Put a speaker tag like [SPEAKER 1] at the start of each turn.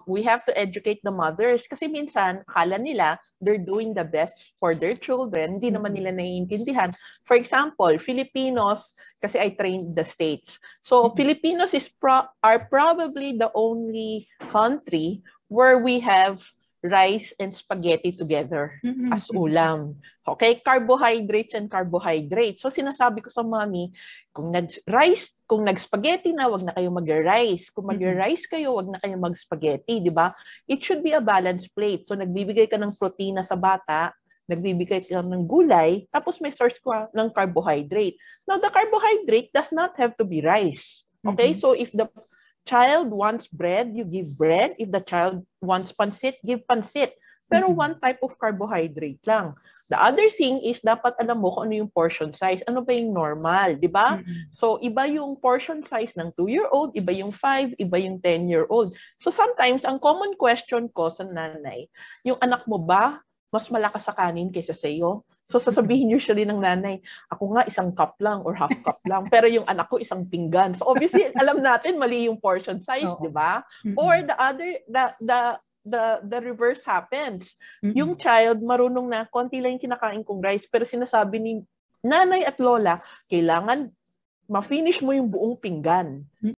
[SPEAKER 1] we have to educate the mothers kasi minsan akala nila they're doing the best for their children, hindi naman nila naiintindihan. For example, Filipinos, kasi I trained the States. So Filipinos are probably the only country where we have rice and spaghetti together as ulam. Okay? Carbohydrates and carbohydrates. So sinasabi ko sa mommy, kung nag-spaghetti na, wag na kayo mag-rice. Kung mag-rice kayo, wag na kayo mag-spaghetti, di ba? It should be a balanced plate. So nagbibigay ka ng protina sa bata, nagbibigay ka ng gulay, tapos may source ka ng carbohydrate. Now, the carbohydrate does not have to be rice. Okay? So if the child wants bread, you give bread. If the child wants pansit, give pansit. Pero one type of carbohydrate lang. The other thing is, dapat alam mo kung ano yung portion size. Ano ba yung normal, di ba? So, iba yung portion size ng 2-year-old, iba yung 5, iba yung 10-year-old. So, sometimes, ang common question ko sa nanay, yung anak mo ba, mas malakas sa kanin kaysa sa iyo? So, sasabihin usually ng nanay, ako nga isang cup lang or half cup lang, pero yung anak ko isang pinggan. So, obviously, alam natin mali yung portion size, di ba? Or the reverse happens. Yung child, marunong na, konti lang yung kinakain kong rice, pero sinasabi ni nanay at lola, kailangan ma-finish mo yung buong pinggan.